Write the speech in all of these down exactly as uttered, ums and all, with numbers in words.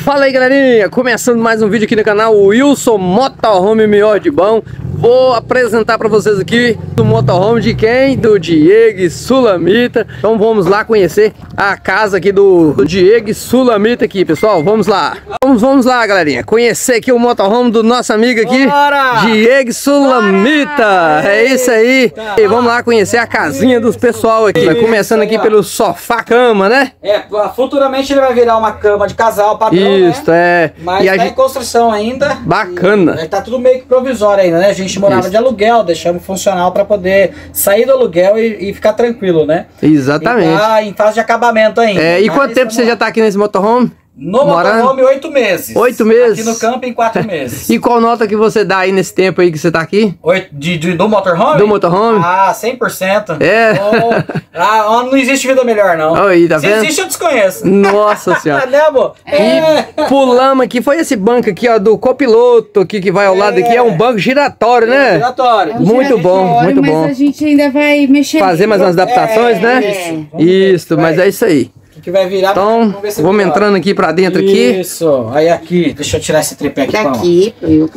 Fala aí, galerinha, começando mais um vídeo aqui no canal Wilson Motorhome Melhor de Bom. Vou apresentar para vocês aqui do motorhome de quem? Do Diego Sulamita. Então vamos lá conhecer a casa aqui do, do Diego Sulamita aqui, pessoal. Vamos lá. Vamos, vamos lá, galerinha. Conhecer aqui o motorhome do nosso amigo aqui, Bora! Diego Sulamita. Bora! É isso aí. E vamos lá conhecer a casinha dos pessoal aqui. Vai começando aqui pelo sofá-cama, né? É, futuramente ele vai virar uma cama de casal padrão, Isso, né? é. Mas e tá a em gente... construção ainda. Bacana. E tá tudo meio que provisório ainda, né? A gente morava Isso. de aluguel, deixamos funcional para poder sair do aluguel e, e ficar tranquilo, né? Exatamente. E tá em fase de acabamento ainda. É, e quanto tempo você já tá aqui nesse motorhome? No motorhome, oito meses. Oito meses? Aqui no campo, em quatro meses. E qual nota que você dá aí nesse tempo aí que você tá aqui? Oito, de, de, do motorhome? Do motorhome? Ah, cem por cento. É? Oh, ah, não existe vida melhor, não. Aí, tá Se vendo? existe, eu desconheço. Nossa senhora. Né, amor? É. E pulamos aqui, foi esse banco aqui, ó, do copiloto aqui que vai ao lado aqui, é um banco giratório, né? É, giratório. É um muito giratório, bom, muito mas bom. Mas a gente ainda vai mexer. Fazer mais umas adaptações, é, né? Isso, isso mas é isso aí. Que vai virar. Então, vamos, vamos entrando aqui pra dentro aqui. Isso, aí aqui, deixa eu tirar esse tripé aqui. Daqui, eu...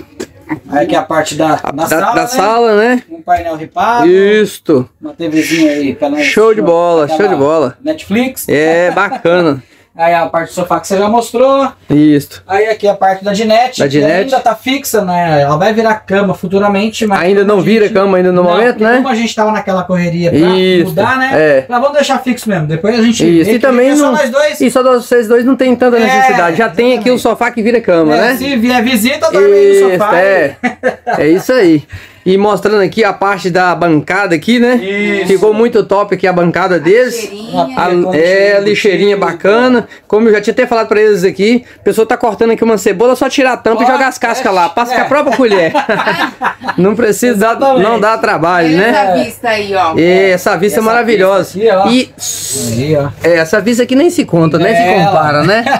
Aí aqui a parte da, da, da sala, da né? sala, né? Um painel ripado. Isto. Uma TVzinha aí. Pra nós, show de bola, show de bola. Netflix. É, bacana. Aí a parte do sofá que você já mostrou. Isso. Aí aqui a parte da dinette. Da dinette. Ainda tá fixa, né? Ela vai virar cama futuramente, mas... Ainda não vira gente... cama ainda no não, momento, né? Como a gente tava naquela correria pra Isso. mudar, né? É. Mas vamos deixar fixo mesmo. Depois a gente... Isso. E também é não... só nós dois. E só vocês dois não tem tanta necessidade. É, já tem aqui o sofá que vira cama, é, né? Se vier visita, dorme aí no sofá. É. É isso aí. E mostrando aqui a parte da bancada aqui, né? Isso. Ficou muito top aqui a bancada deles. A, é, a lixeirinha bacana. Como eu já tinha até falado pra eles aqui, a pessoa tá cortando aqui uma cebola, só tirar a tampa oh, e jogar as cascas é, lá. Passa é. com a própria colher. Não precisa dar, não dá trabalho, e né? Essa vista aí, ó. É, essa vista essa é maravilhosa. Vista aqui, e aí, ó. É, essa vista aqui nem se conta, nem é se compara, ela. né?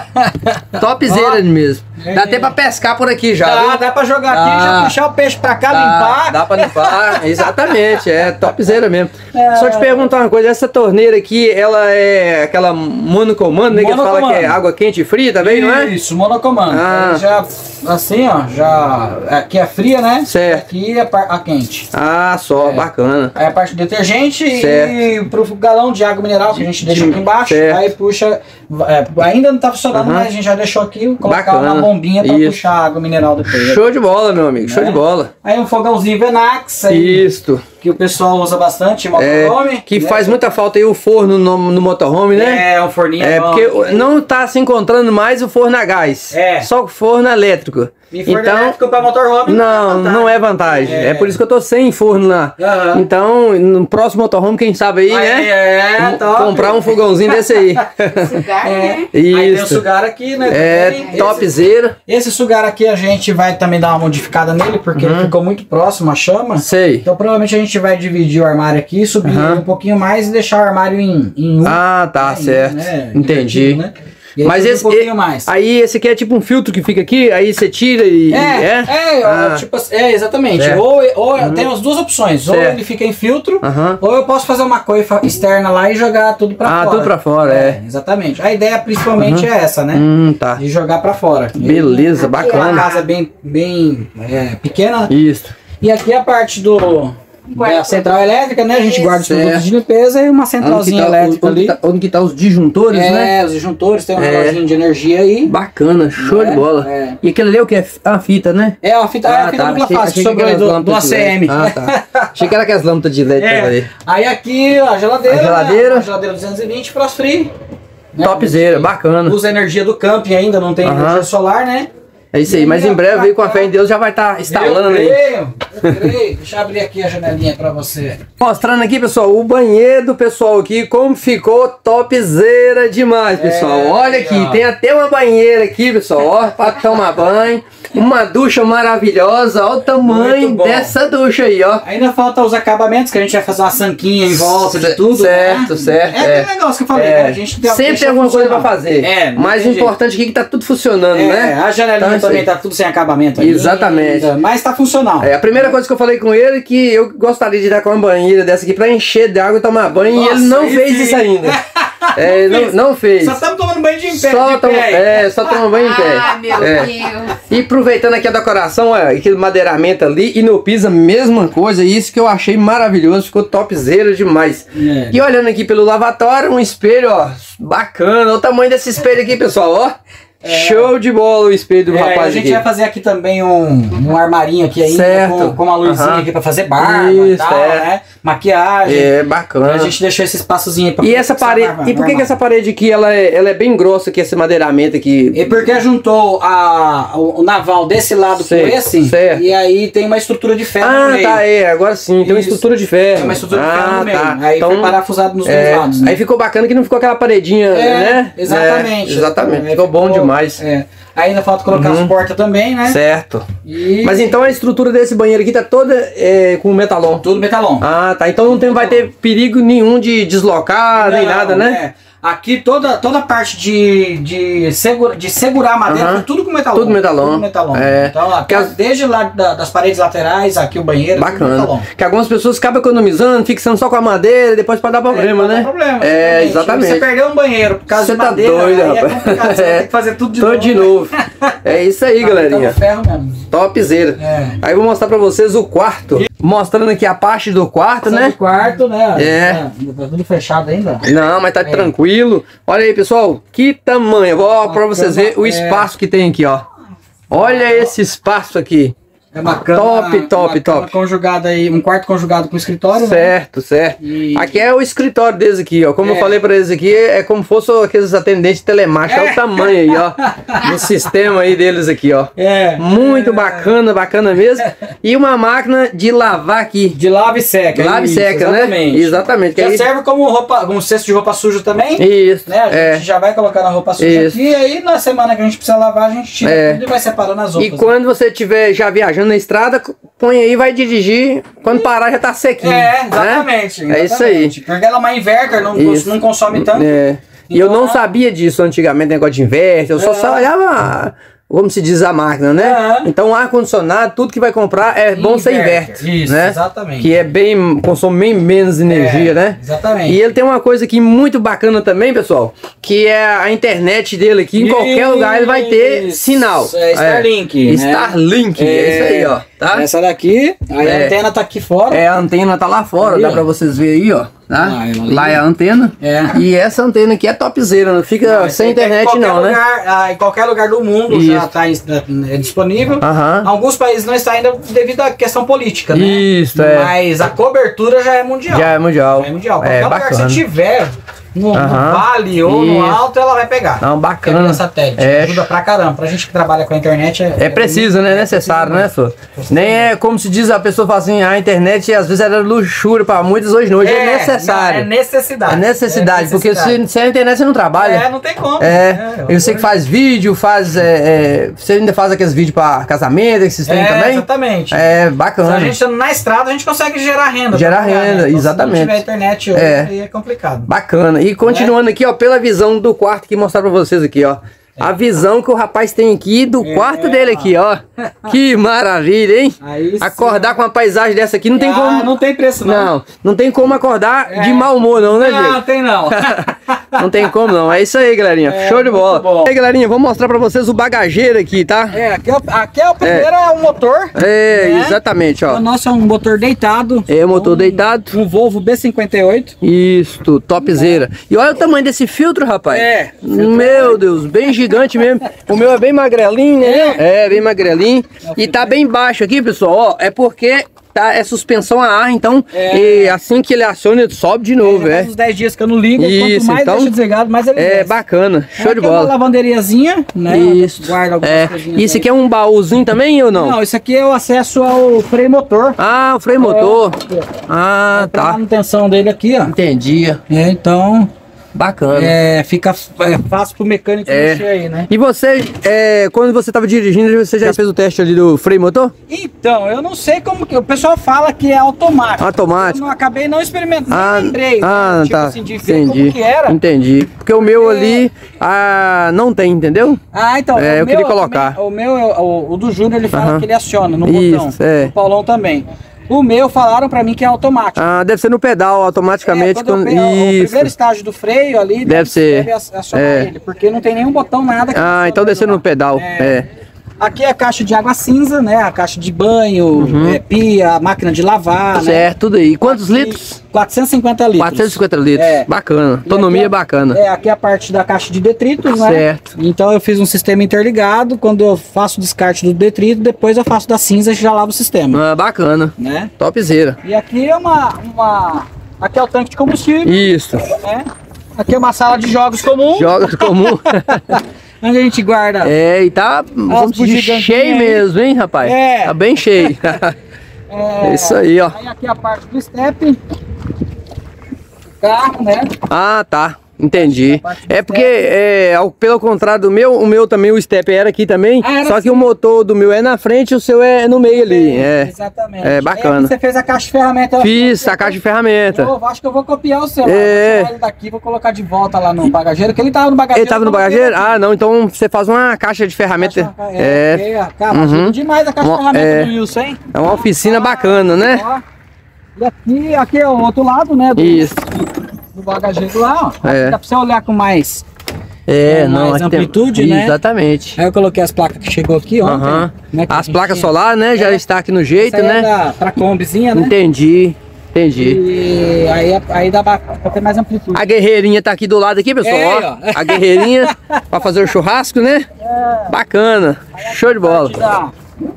Topzera mesmo. Dá até pra pescar por aqui já. Dá, viu? dá pra jogar aqui, dá. já puxar o peixe pra cá, dá, limpar. Dá pra limpar, exatamente, é topzera mesmo. É. Só te perguntar uma coisa, essa torneira aqui, ela é aquela monocomando, né? Que fala que é água quente e fria também, Isso, não é? Isso, monocomando. Ah. Já, assim, ó, já... Aqui é fria, né? Certo. Aqui é a quente. Ah, só, é. bacana. Aí a parte do detergente certo. E pro galão de água mineral que a gente deixa aqui embaixo, certo. Aí puxa... É, ainda não tá funcionando, uhum. mas a gente já deixou aqui, colocar bacana. uma bombinha pra Isso. puxar a água mineral depois. Show de bola, meu amigo, show né? de bola. Aí um fogãozinho Venax. Aí, Isto. Que o pessoal usa bastante em motorhome. É, que né? faz muita falta aí o forno no, no motorhome, né? É, um forninho. É, bom, porque não tá se encontrando mais o forno a gás. É. Só o forno elétrico. E forno então, elétrico para motorhome não, não é vantagem. É. é por isso que eu tô sem forno lá. Uhum. Então, no próximo motorhome, quem sabe aí, aí né? É, top. Comprar um fogãozinho desse aí. Sugar, é. né? Isso. Aí tem o sugar aqui, né? É, topzera. Esse, esse sugar aqui a gente vai também dar uma modificada nele, porque uhum. ele ficou muito próximo à chama. Sei. Então provavelmente a gente vai dividir o armário aqui, subir uhum. um pouquinho mais e deixar o armário em, em um. Ah, tá, né? certo. Né? Entendi. Né? Mas esse, um pouquinho mais. Aí esse aqui é tipo um filtro que fica aqui, aí você tira e... É, é, é, ah. tipo, é exatamente. Certo. Ou, ou uhum. tem as duas opções. Certo. Ou ele fica em filtro, uhum. ou eu posso fazer uma coifa externa lá e jogar tudo pra ah, fora. Ah, tudo pra fora, é. é. Exatamente. A ideia principalmente uhum. é essa, né? Hum, tá. De jogar pra fora. Beleza, e, bacana. Uma casa bem, bem é, pequena. Isso. E aqui a parte do... É a central elétrica, né? A gente guarda os produtos de limpeza e uma centralzinha tá, elétrica onde ali. Tá, onde que tá os disjuntores, é, né? É, os disjuntores, tem um é. reloginho de energia aí. Bacana, show é, de bola. É. E aquele ali é o que? É a fita, né? É, a fita, ah, é a fita tá. dupla face, que sobrou que do, do A C M. Ah, tá. Achei que era aquelas lâmpadas de L E D é. ali. Aí aqui a geladeira, a geladeira, né? A geladeira duzentos e vinte Frost Free. Né? Topzera, bacana. Usa energia do camping ainda, não tem uh -huh. energia solar, né? É isso aí, e mas em breve aí com a fé em Deus já vai estar tá instalando eu aí. Creio, eu creio. Deixa eu abrir aqui a janelinha pra você. Mostrando aqui, pessoal, o banheiro do pessoal aqui, como ficou topzera demais, pessoal. É, olha aqui, ó. Tem até uma banheira aqui, pessoal, ó, pra tomar banho. Uma ducha maravilhosa, olha o tamanho dessa ducha aí, ó. Ainda falta os acabamentos, que a gente vai fazer uma sanquinha em volta de tudo. Certo, né? certo. É aquele negócio que eu falei, é. né? A gente tem, sempre tem alguma coisa pra fazer. É, mas o importante aqui é que tá tudo funcionando, é, né? A janelinha então, também tá tudo sem acabamento ainda. Exatamente. Mas tá funcional. É, a primeira coisa que eu falei com ele é que eu gostaria de dar com uma banheira dessa aqui pra encher de água e tomar banho. Nossa, e ele não fez sim. isso ainda. É, não, não fez. Só estamos tomando banho de em pé. Só de tom, pé. é, só tomando banho em pé. Ah, meu É. Deus. E aproveitando aqui a decoração, ó, aquele madeiramento ali e no piso a mesma coisa, isso que eu achei maravilhoso, ficou topzera demais. É. E olhando aqui pelo lavatório, um espelho, ó, bacana, olha o tamanho desse espelho aqui, pessoal, ó. É. Show de bola o espelho do É, rapaz a gente aqui. vai fazer aqui também um, um armarinho aqui ainda, Certo. com, com uma luzinha Aham. aqui pra fazer barba Isso, e tal, é. né? Maquiagem. É, bacana. A gente deixou esse espaçozinho aí pra E essa pra parede, armar- e por que, armar. que essa parede aqui, ela é, ela é bem grossa aqui, esse madeiramento aqui? E porque juntou a, o, o naval desse lado Sei, com esse, certo. e aí tem uma estrutura de ferro no Ah, meio. tá, é, agora sim, tem uma Isso. estrutura de ferro. Tem uma estrutura de ah, ferro no meio. tá. Aí então, foi parafusado nos é, dois lados. Né? Aí ficou bacana que não ficou aquela paredinha, É, né? exatamente. É, exatamente, É, ficou bom demais. É. Aí ainda falta colocar Uhum. as portas também, né? Certo. E Mas então a estrutura desse banheiro aqui tá toda é, com metalon. tudo metalon. Ah, tá. Então não tem, vai ter perigo nenhum de deslocar, nem Não, nada, né? é. Aqui toda, toda a parte de, de, segura, de segurar a madeira Aham. foi tudo com metalon. Tudo metalon. Tudo metalon. É. Então, ó, Porque as- desde lá da- das paredes laterais, aqui o banheiro, tudo Bacana. metalon. Que algumas pessoas acabam economizando, fixando só com a madeira e depois pode dar problema, É, não né? dá problema, É, exatamente. Você perdeu um banheiro por causa Você de tá madeira, doido, aí é rapaz. complicado, você vai ter que fazer tudo de Tudo novo. de novo. É isso aí, Tá galerinha. no ferro mesmo. Topzera. É. Aí eu vou mostrar pra vocês o quarto. Mostrando aqui a parte do quarto, Esse é né? o quarto, né? É. Tá tudo fechado ainda. Não, mas tá tranquilo. Olha aí, pessoal. Que tamanho. Vou pra vocês verem o é. espaço que tem aqui, ó. Olha esse espaço aqui. É uma cama, Top, top, uma cama top. conjugada aí, um quarto conjugado com escritório, né? Certo, certo. E- Aqui é o escritório deles aqui, ó. Como eu É. falei pra eles aqui, é como se fosse aqueles atendentes telemáticos. Olha o tamanho aí, ó. Do sistema aí deles aqui, ó. É. Muito É. bacana, bacana mesmo. E uma máquina de lavar aqui. De lava e seca. Lava e isso, seca, né? exatamente. Exatamente. Que Já aí- serve como roupa, um cesto de roupa suja também. Isso, Né? A gente é. já vai colocar na roupa suja Isso. aqui, e aí na semana que a gente precisa lavar, a gente tira É. tudo e vai separando as E roupas. quando você estiver já viajando na estrada, põe aí, vai dirigir. Quando parar já tá sequinho. É, né? exatamente. É isso aí. exatamente. Porque ela é uma inverter, não, Isso. não consome tanto. É. E eu Então, não ela- sabia disso antigamente, negócio de inverter. Eu só É. só olhava, como se diz, a máquina, né? É. Então, ar-condicionado, tudo que vai comprar é bom ser Inverter. inverte. Isso, né? exatamente. Que é bem, consome bem menos energia, É, né? exatamente. E ele tem uma coisa aqui muito bacana também, pessoal, que é a internet dele aqui. Em qualquer lugar ele vai ter Isso. sinal. É Starlink, né? Starlink, é isso aí, ó. Tá? Essa daqui, aí É. a antena tá aqui fora. É, a antena tá lá fora, Aí, dá ó. pra vocês verem aí, ó. Tá? Ah, ela ali. Lá é a antena. É. E essa antena aqui é topzera, não fica Não, sem esse aqui é em internet qualquer não, né? lugar, ah, em qualquer lugar do mundo Isso. já está é disponível. Aham. Alguns países não está ainda devido à questão política, né? Isso, é. Mas a cobertura já é mundial. Já é mundial. Já é mundial. É, Qualquer lugar que bacana. você tiver, no, no Aham. vale ou no Isso. alto, ela vai pegar. Não, bacana. Porque é satélite. É. Ajuda pra caramba. Pra gente que trabalha com a internet é... É preciso, né? É necessário, né, senhor? Nem é como se diz, a pessoa fala assim, a internet às vezes era luxúria para muitos, hoje não, hoje é, necessário. não, É necessidade. É necessidade, É porque necessidade. se, sem a internet você não trabalha. É, não tem como. É, e você que faz vídeo, faz. É, é, você ainda faz aqueles vídeos para casamento, esses tem É, também? exatamente. É, Se bacana. a gente estando na estrada, a gente consegue gerar renda. Gerar pra pagar, renda, né? Então, exatamente. Se não tiver internet hoje, É. aí é complicado. Bacana. E continuando aqui, ó, pela visão do quarto que mostrar pra vocês aqui, ó. A visão que o rapaz tem aqui do quarto dele aqui, ó. Que maravilha, hein? Aí sim. Acordar com uma paisagem dessa aqui não tem Ah, como. não tem preço, não. Não, não tem como acordar É. de mau humor, não, né, Não, Diego? tem não. Não tem como não. É isso aí, galerinha. É, Show de muito bola. bom. E aí, galerinha, vou mostrar pra vocês o bagageiro aqui, tá? É, aqui é, o- aqui é o primeiro, é, o motor. É, né? exatamente, ó. O nosso é um motor deitado. É o motor um, deitado. Um Volvo B cinquenta e oito. Isto, topzera. E olha o tamanho desse filtro, rapaz. É, Meu Deus, bem gigante mesmo. O meu é bem magrelinho, né? É, bem magrelinho. E tá bem baixo aqui, pessoal, ó. É porque tá, é suspensão a ar, então É. e assim que ele aciona, ele sobe de novo, Já é. faz uns dez dias que eu não ligo. Isso, Quanto mais então, deixa desligado, mais ele É desce. bacana, show de Aqui é uma bola. lavanderiazinha, né? Isso. Guarda algumas É. coisinhas Isso aí. aqui é um baúzinho também ou não? Não, isso aqui é o acesso ao freio motor. Ah, o freio motor. Ah, A tá. manutenção dele aqui, ó. Entendi. É, então, Bacana. é, fica é, fácil pro mecânico É. mexer aí, né? E você, é, quando você tava dirigindo, você já fez o teste ali do freio motor? Então, eu não sei como que... O pessoal fala que é automático. Automático. Eu não acabei não experimentando, Ah, nem lembrei. ah, tipo tá. assim, de ver Entendi. como que era. Entendi. Porque o meu É. ali ah, não tem, entendeu? Ah, então. É, o eu meu queria colocar. também- o meu, é o, o do Júnior, ele fala Aham. que ele aciona no Isso, botão. é. O Paulão também. O meu falaram pra mim que é automático. Ah, deve ser no pedal, automaticamente. É, quando quando... eu pego o Isso. primeiro estágio do freio ali, deve, Deve ser. deve acionar É. ele, porque não tem nenhum botão, nada. que Ah, funciona então deve ser no lá. pedal. É. É. Aqui é a caixa de água cinza, né? A caixa de banho, Uhum. é, pia, máquina de lavar, né? Certo, tudo aí. Quantos Aqui, litros? quatrocentos e cinquenta litros. quatrocentos e cinquenta litros. É. Bacana. E Autonomia aqui é- bacana. É, aqui é a parte da caixa de detritos, né? Certo. Então eu fiz um sistema interligado. Quando eu faço o descarte do detrito, depois eu faço da cinza e já lavo o sistema, Ah, bacana. né? Topzera. E aqui é uma, uma... Aqui é o tanque de combustível, Isso. né? Aqui é uma sala de jogos comum, Jogos comum. onde a gente guarda... É, e tá, vamos dizer, bugiganguinhas cheio aí. mesmo, hein, rapaz? É. Tá bem cheio. É, É isso aí, ó. Aí aqui é a parte do step. O carro, né? Ah, tá. Entendi. parte do É porque, é, ao- pelo contrário do meu, o meu também, o step era aqui também, Ah, era só que assim. o motor do meu é na frente e o seu é no meio ali. É, Exatamente. É, bacana. Aí aqui você fez a caixa de ferramenta. Fiz a caixa de ferramenta. Eu acho que eu vou copiar o seu. É. Vou tirar ele daqui, vou colocar de volta lá no bagageiro, que ele tava no bagageiro. Ele tava no eu coloquei bagageiro? aqui. Ah, não, então você faz uma caixa de ferramenta. É, É, é, cara, Uhum. ajuda demais a caixa Uma- de ferramenta é. do Wilson, hein? é uma oficina bacana, né? Ó. E aqui, aqui é o outro lado, né? Do, Isso. do bagageiro lá, ó. É. Aqui dá pra você olhar com mais. É, Com não. mais aqui tem- amplitude, né? Exatamente. Aí eu coloquei as placas que chegou aqui, ó. Aham. Né, que a As gente placas tinha. solar, né? Já É. está aqui no jeito, Essa aí é né? da, pra combizinha, né? Entendi. Entendi. E aí, aí dá pra pra ter mais amplitude. A guerreirinha tá aqui do lado aqui, pessoal. É, ó. ó. A guerreirinha pra fazer o churrasco, né? Bacana. Show de bola. Parte da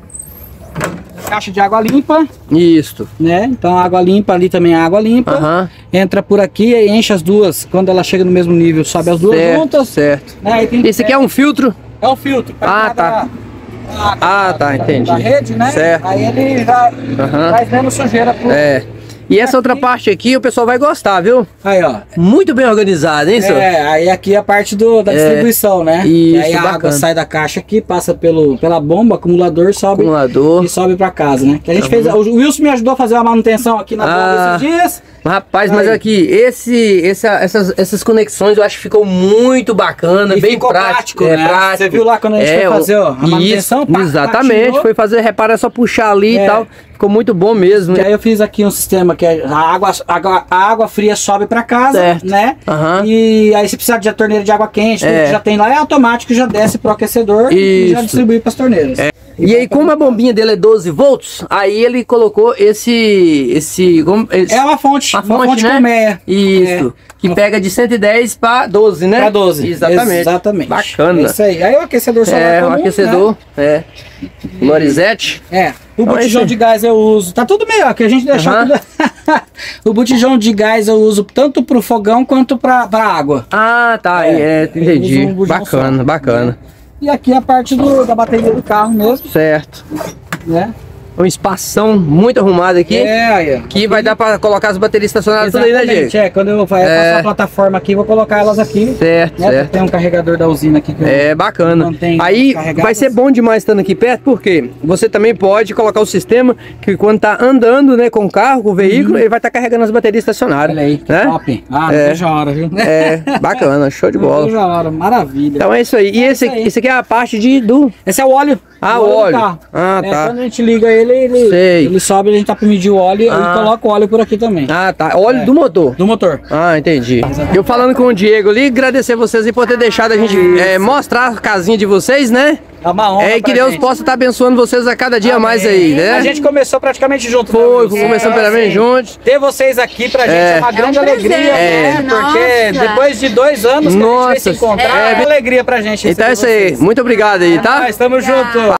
caixa de água limpa, Isso. né? Então a água limpa ali também é água limpa. Aham. Entra por aqui e enche as duas. Quando ela chega no mesmo nível, sobe as duas Certo, juntas. certo. Né? Aí tem- Esse aqui é um filtro. é o filtro. pra Ah, cada- tá. a- Ah, tá, da- entendi. Da rede, né? Certo. Aí ele já Aham. traz menos sujeira pro... É. E essa outra parte aqui o pessoal vai gostar, viu? Aí, ó. Muito bem organizado, hein, senhor? É, aí aqui é a parte do, da É. distribuição, né? Isso, E aí a água bacana. sai da caixa aqui, passa pelo, pela bomba, acumulador, sobe Acumulador. e sobe pra casa, né? Que a gente fez, o Wilson me ajudou a fazer uma manutenção aqui na bomba Ah. esses dias. Rapaz, mas Aí. aqui, esse, essa, essas, essas conexões eu acho que ficou muito bacana, E bem ficou prático. prático, é né? prático. Você viu lá quando a gente foi o- fazer, ó, a manutenção? Isso, Pá, exatamente, tirou. foi fazer reparo, é só puxar ali É. e tal. Ficou muito bom mesmo. E aí eu fiz aqui um sistema que é a água, água, a água fria sobe pra casa, Certo. né? Aham. E aí se precisar de torneira de água quente, tudo É. que já tem lá é automático, já desce pro aquecedor e já Isso. distribui pras torneiras. E aí, como a bombinha dele é doze volts, aí ele colocou esse. esse, como, esse É uma fonte, uma uma fonte, fonte né? colmeia. Isso. Que pega de cento e dez para doze, né? Pra doze. Exatamente. Exatamente. Bacana. É isso aí. Aí o aquecedor solar É, comum, um aquecedor. É. Lorizete. né? É. O Então é botijão isso de gás eu uso. Tá tudo meio, ó, que a gente deixou Aham. tudo. O botijão de gás eu uso tanto pro fogão quanto pra, pra água. Ah, tá. É, É, entendi. usa um bujão Bacana, só. bacana. E aqui a parte do, da bateria do carro mesmo, Certo. né? Um espação muito arrumado aqui. É, aí, ó. Que vai dar para colocar as baterias estacionadas tudo aí, né, Exatamente, Diego? é, quando eu vai É. passar a plataforma aqui, vou colocar elas aqui. Certo, Né? certo. Tem um carregador da usina aqui que eu É bacana. mantenho Aí carregadas. vai ser bom demais estando aqui perto, porque você também pode colocar o sistema que quando tá andando, né, com o carro, com o veículo, ele vai estar carregando as baterias estacionárias. Olha aí, que né? top. Ah, não É. vejo a hora, viu? É, bacana, show de Não bola. vejo a hora, maravilha. Então é isso aí. E É esse, isso aí. esse aqui é a parte de, do... Esse é o óleo. Ah, do o óleo. do carro. Ah, É, tá. quando a gente liga ele, ele, Sei. ele sobe, a gente tá pra medir o óleo Ah. e coloca o óleo por aqui também. Ah, tá. Óleo É. do motor. Do motor. Ah, entendi. Eu falando com o Diego ali, agradecer vocês aí por ter deixado a gente é, mostrar a casinha de vocês, né? É uma honra. É, e que pra Deus gente. possa estar abençoando vocês a cada dia mais aí, né? A gente começou praticamente junto. Foi, né, foi Wilson? começando Então, pela vez assim, juntos. ter vocês aqui pra gente é, É. uma grande É um alegria, presente, né? Porque nossa. depois de dois anos que a gente veio se Nossa, encontrar, é. é uma alegria pra gente. Então é receber isso aí. vocês. Muito obrigado aí, tá? Nós estamos juntos.